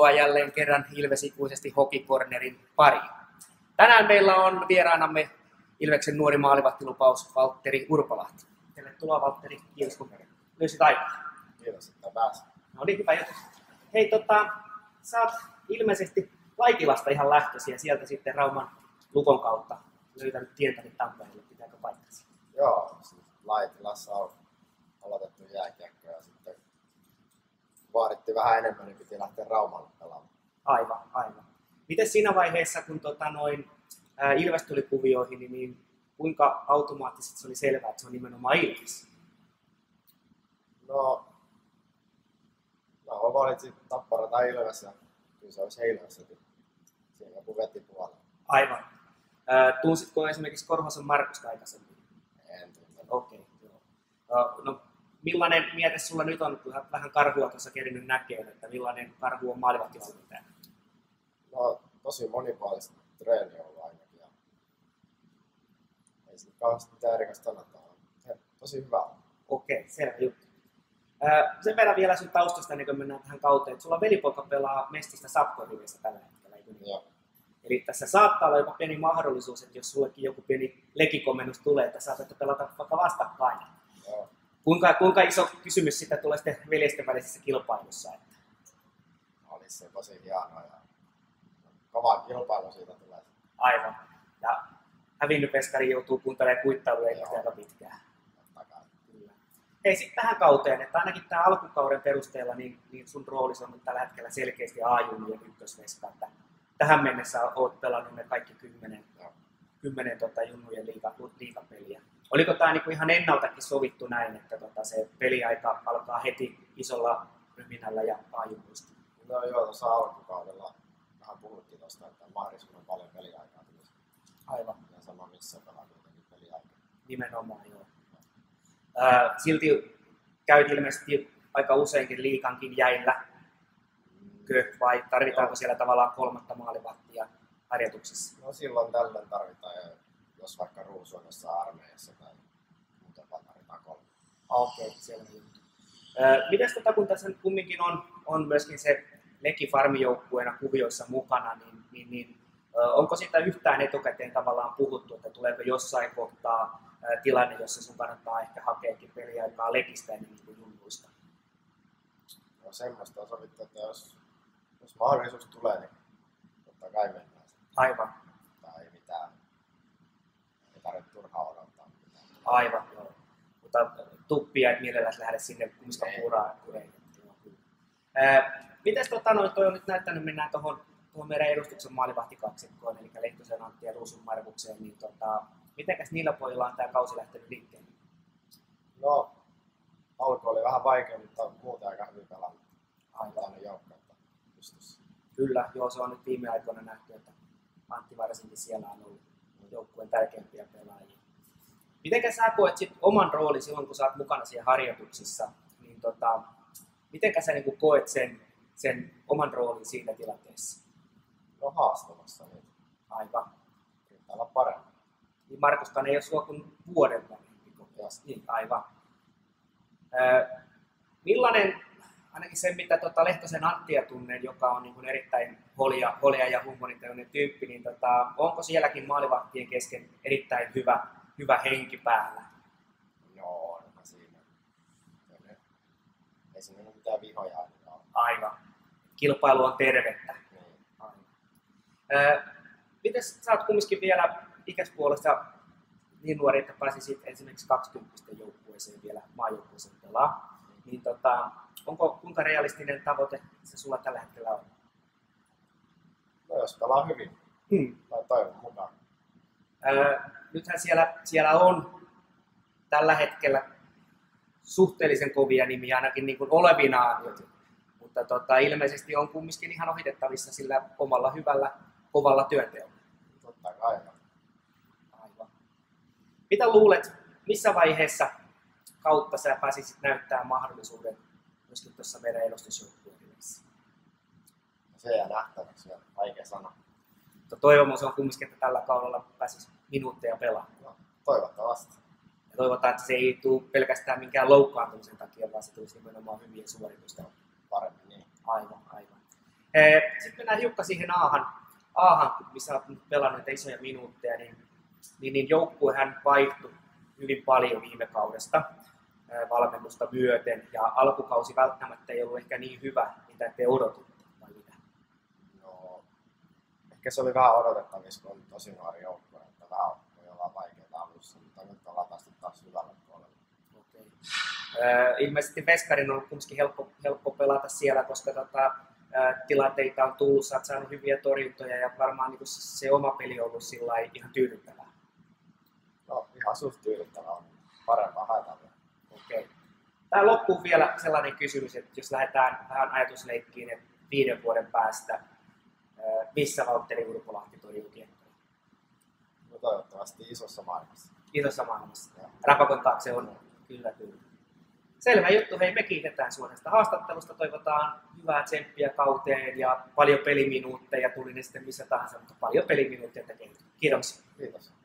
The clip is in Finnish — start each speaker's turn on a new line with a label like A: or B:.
A: Tervetuloa jälleen kerran Ilves-ikuisesti Hockey Cornerin pariin. Tänään meillä on vieraanamme Ilveksen nuori maalivahtilupaus Valtteri Urpalahti. Tervetuloa Valtteri, kiitos kun löysit aikaa.
B: Kiitos, että pääsit.
A: No niin, hyvä juttu. Hei, sä oot ilmeisesti Laikilasta ihan lähtösi ja sieltä sitten Rauman Lukon kautta löytänyt tien tänne Tampereelle. Pitääkö paikkansa?
B: Joo, siis Laikilassa on aloitettu jääkiekkoa ja sitten vaadittiin vähän enemmän, niin piti lähteä Raumalle pelaamaan.
A: Aivan. Miten siinä vaiheessa, kun Ilves tuli kuvioihin, niin kuinka automaattisesti se oli selvää, että se on nimenomaan Ilves?
B: No valitsin Tappara tai Ilves ja kyllä se olisi Ilves, että siinä joku veti puolella.
A: Aivan. Tunsitko esimerkiksi Korhosen Markusta aikaisemmin?
B: En tunne.
A: Okei, joo. No, millainen miete sulla nyt on, kun vähän Karhua tuossa kerinyt näkee, että millainen Karhu on maalivahtivalmentaja?
B: No tosi monipuolista treeniä on ainakin. Ei siinä kauheasti mitään erikoista sanotaan. Tosi hyvä.
A: Okei, selvä juttu. Sen verran vielä sun taustasta, ennen kuin mennään tähän kauteen, että sulla velipoika pelaa Mestistä Sapko-rivissä tällä hetkellä, eikö niin?
B: Joo.
A: Eli tässä saattaa olla jopa pieni mahdollisuus, että jos sullekin joku pieni legikomennus tulee, että saatatte pelata vaikka vastakkain.
B: Joo.
A: Kuinka iso kysymys sitä tulee sitten veljesten välisessä kilpailussa? Että?
B: Olisi se tosi hienoa ja kova kilpailu siitä tulee.
A: Aivan. Ja hävinnyt veskari joutuu kuuntelemaan kuittailuja aika pitkään. Kyllä. Hei, sitten tähän kauteen, että ainakin tämän alkukauden perusteella niin sun roolisi on nyt tällä hetkellä selkeästi A-junnujen ykkösveska. Että tähän mennessä olet pelannut ne kaikki 10 junnujen liigapeliä. Oliko tämä niinku ihan ennaltakin sovittu näin, että se peliaika alkaa heti isolla ryminällä ja A-junnuista?
B: No joo, tuossa alkukaudella vähän puhuttiin tuosta, että mahdollisimman paljon peliaikaa tulisi.
A: Aivan.
B: Ja sama missä pelaa kuitenkin peliaikaa.
A: Nimenomaan, joo. Silti käyt ilmeisesti aika useinkin liigankin jäillä, vai tarvitaanko siellä tavallaan kolmatta maalivahtia harjoituksissa?
B: No silloin tällöin tarvitaan, jos vaikka Ruusuonessa armeijassa tai muuten vaan tarvitaan 3.
A: Okei, selvä juttu. Mites kun tässä nyt kumminkin on myöskin se Leki Farmi-joukkueena kuvioissa mukana, niin onko sitä yhtään etukäteen tavallaan puhuttu, että tuleeko jossain kohtaa tilanne, jossa sun kannattaa ehkä hakeekin peliaikaa Lekistä ennen kuin junnuista?
B: No semmoista on sovittu, että jos mahdollisuus tulee, niin totta kai mennään.
A: Aivan.
B: Tai ei mitään. Ei tarvitse turhaa odottaa mitään.
A: Aivan, joo. Mutta tuppia, että mielelläsi lähde sinne kumskapuuraan. Mites toi on nyt näyttänyt, mennään tuohon meidän edustuksen maalivahtikaksikkoon, eli Lehtosen Antti ja Ruusun Markukseen, niin mitenkäs niillä pojilla on tämä kausi lähtenyt liikkeelle?
B: No, alku oli vähän vaikea, mutta muuten aika hyvin pelannut. Aivan joukkuetta pystyssä.
A: Kyllä, joo, se on nyt viime aikoina nähty, että Antti varsinkin siellä on ollut joukkueen tärkeimpiä pelaajia. Mitenkä sä koet sit oman roolin silloin, kun sä oot mukana siellä harjoituksissa, niin mitenkä sä niin koet sen oman roolin siinä tilanteessa?
B: No haastavassa nyt.
A: Aivan.
B: Pitää olla paremmin.
A: Niin Markuskaan ei ole sua kuin vuoden vanhempi. Niin, aivan. Millainen, ainakin se mitä Lehtosen Anttia tunnen, joka on niin erittäin holja ja huumoritajuinen tyyppi, niin onko sielläkin maalivahtien kesken erittäin hyvä henki päällä?
B: Joo, onhan siinä. Ei siinä ole mitään vihoja.
A: Aivan. Kilpailu on tervettä. Mites sä oot kumminkin vielä ikäispuolesta niin nuori, että pääsisit esimerkiksi 20 joukkueeseen vielä maajoukkueeseen pelaa, niin kuinka realistinen tavoite se sulla tällä hetkellä on?
B: No jos pelaa hyvin, tai toivon mukaan.
A: Nythän siellä on tällä hetkellä suhteellisen kovia nimiä ainakin niin kuin olevinaan, mutta ilmeisesti on kumminkin ihan ohitettavissa sillä omalla hyvällä kovalla työnteolla.
B: Totta kai.
A: Aivan. Mitä luulet, missä vaiheessa kautta sä pääsisit näyttää mahdollisuuden myöskin tuossa meidän edustusjoukkueessa?
B: Se jää nähtäväksi, vaikea sanoa.
A: Mutta toivomus on kumminkin, että tällä kaudella pääsisi minuutteja pelaamaan.
B: No, toivottavasti.
A: Ja toivotaan, että se ei tule pelkästään minkään loukkaantumisen takia, vaan se tulisi nimenomaan hyvien suoritusten.
B: Paremmin niin.
A: Aivan. Sitten mennään hiukka siihen Ahan, missä olet nyt pelannut näitä isoja minuutteja, niin joukkuehän vaihtui hyvin paljon viime kaudesta valmennusta myöten, ja alkukausi välttämättä ei ollut ehkä niin hyvä, mitä te odotitte, vai mitä?
B: No, ehkä se oli vähän odotettavissa, kun oli tosi nuori joukkue, että vähän voi olla vaikeaa alussa, mutta nyt ollaan päästy taas hyvälle puolelle.
A: Okay. Ilmeisesti Veskarin on ollut kumminkin helppo pelata siellä, koska tilanteita on tullut, sä oot saanut hyviä torjuntoja ja varmaan niin se oma peli on ollut sillä ihan tyydyttävää.
B: No ihan suht tyydyttävää on. Parempaa haetaan.
A: Okei. Tää loppuu vielä sellainen kysymys, että jos lähdetään vähän ajatusleikkiin, että 5 vuoden päästä, missä Valtteri Urpolahti torjuu kiekkoja?
B: No toivottavasti isossa maailmassa.
A: Isossa maailmassa. Rapakon taakse on. Kyllä. Selvä juttu. Hei, me kiitetään suorasta haastattelusta. Toivotaan hyvää tsemppiä kauteen ja paljon peliminuutteja. Tuli ne sitten missä tahansa, mutta paljon peliminuutteja tekee. Kiitoksia.
B: Kiitos.